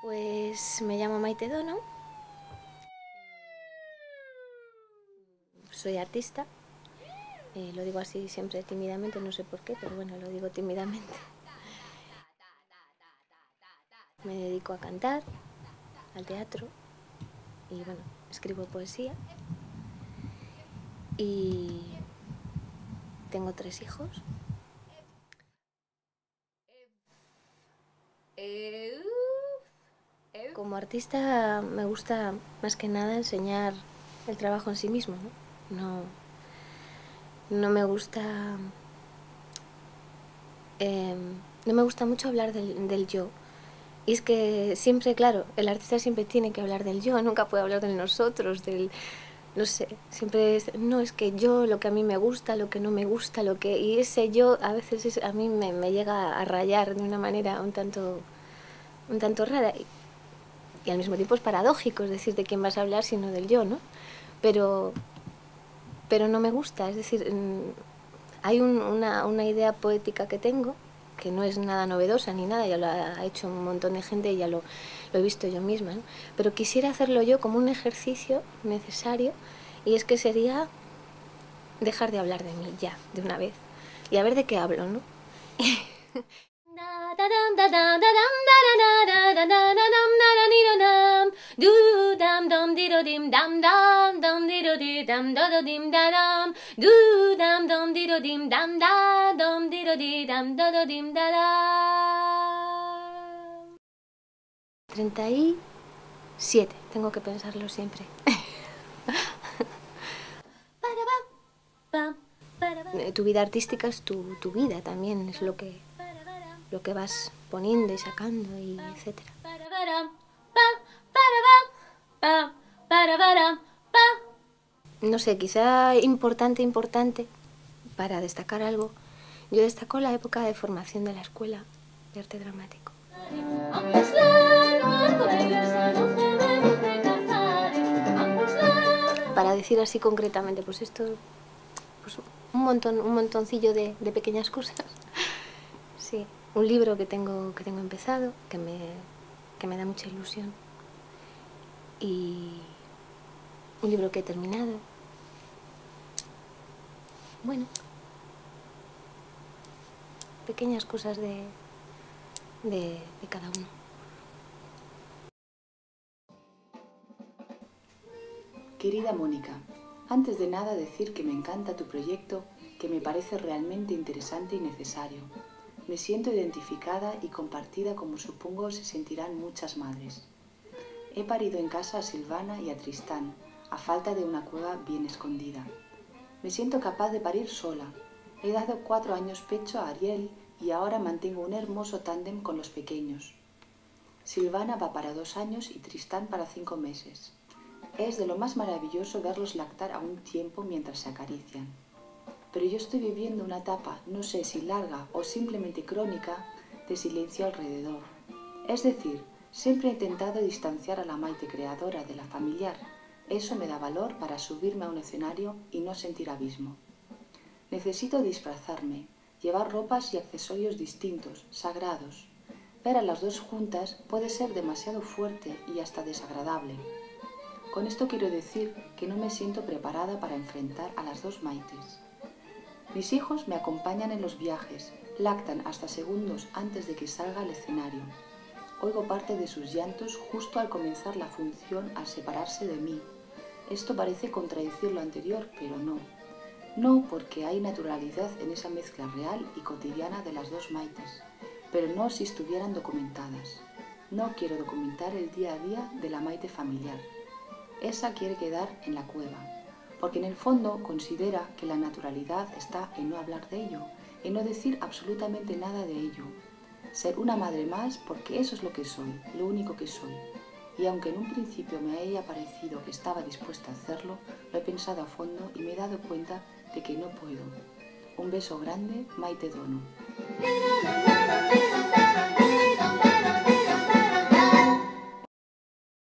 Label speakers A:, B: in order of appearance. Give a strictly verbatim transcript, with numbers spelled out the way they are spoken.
A: Pues me llamo Maite Dono, soy artista, eh, lo digo así siempre tímidamente, no sé por qué, pero bueno, lo digo tímidamente. Me dedico a cantar, al teatro y bueno, escribo poesía y tengo tres hijos. Como artista me gusta más que nada enseñar el trabajo en sí mismo, ¿no? No, no me gusta... Eh, no me gusta mucho hablar del, del yo. Y es que siempre, claro, el artista siempre tiene que hablar del yo, nunca puede hablar de nosotros, del... No sé, siempre es... No, es que yo, lo que a mí me gusta, lo que no me gusta, lo que... Y ese yo a veces es, a mí me, me llega a rayar de una manera un tanto, un tanto rara. Y, y al mismo tiempo es paradójico, es decir, de quién vas a hablar sino del yo, ¿no? Pero, pero no me gusta, es decir, hay un, una, una idea poética que tengo, que no es nada novedosa ni nada, ya lo ha hecho un montón de gente y ya lo, lo he visto yo misma, ¿no? Pero quisiera hacerlo yo como un ejercicio necesario, y es que sería dejar de hablar de mí ya, de una vez, y a ver de qué hablo, ¿no? treinta y siete, tengo que pensarlo siempre. Tu vida artística es tu, tu vida también, es lo que, lo que vas poniendo y sacando, y etcétera. No sé, quizá importante, importante, para destacar algo, yo destaco la época de formación de la Escuela de Arte Dramático. Para decir así concretamente, pues esto, pues un montón, un montoncillo de, de pequeñas cosas. Sí, un libro que tengo, que tengo empezado, que me, que me da mucha ilusión. Y un libro que he terminado. Bueno, pequeñas cosas de, de, de cada uno.
B: Querida Mónica, antes de nada decir que me encanta tu proyecto, que me parece realmente interesante y necesario. Me siento identificada y compartida como supongo se sentirán muchas madres. He parido en casa a Silvana y a Tristán, a falta de una cueva bien escondida. Me siento capaz de parir sola. He dado cuatro años pecho a Ariel y ahora mantengo un hermoso tándem con los pequeños. Silvana va para dos años y Tristán para cinco meses. Es de lo más maravilloso verlos lactar a un tiempo mientras se acarician. Pero yo estoy viviendo una etapa, no sé si larga o simplemente crónica, de silencio alrededor. Es decir, siempre he intentado distanciar a la Maite creadora de la familiar. Eso me da valor para subirme a un escenario y no sentir abismo. Necesito disfrazarme, llevar ropas y accesorios distintos, sagrados. Ver a las dos juntas puede ser demasiado fuerte y hasta desagradable. Con esto quiero decir que no me siento preparada para enfrentar a las dos Maites. Mis hijos me acompañan en los viajes, lactan hasta segundos antes de que salga al escenario. Oigo parte de sus llantos justo al comenzar la función al separarse de mí. Esto parece contradecir lo anterior, pero no. No porque hay naturalidad en esa mezcla real y cotidiana de las dos Maites, pero no si estuvieran documentadas. No quiero documentar el día a día de la Maite familiar. Esa quiere quedar en la cueva, porque en el fondo considera que la naturalidad está en no hablar de ello, en no decir absolutamente nada de ello. Ser una madre más porque eso es lo que soy, lo único que soy. Y aunque en un principio me haya parecido que estaba dispuesta a hacerlo, lo he pensado a fondo y me he dado cuenta de que no puedo. Un beso grande, Maite Dono.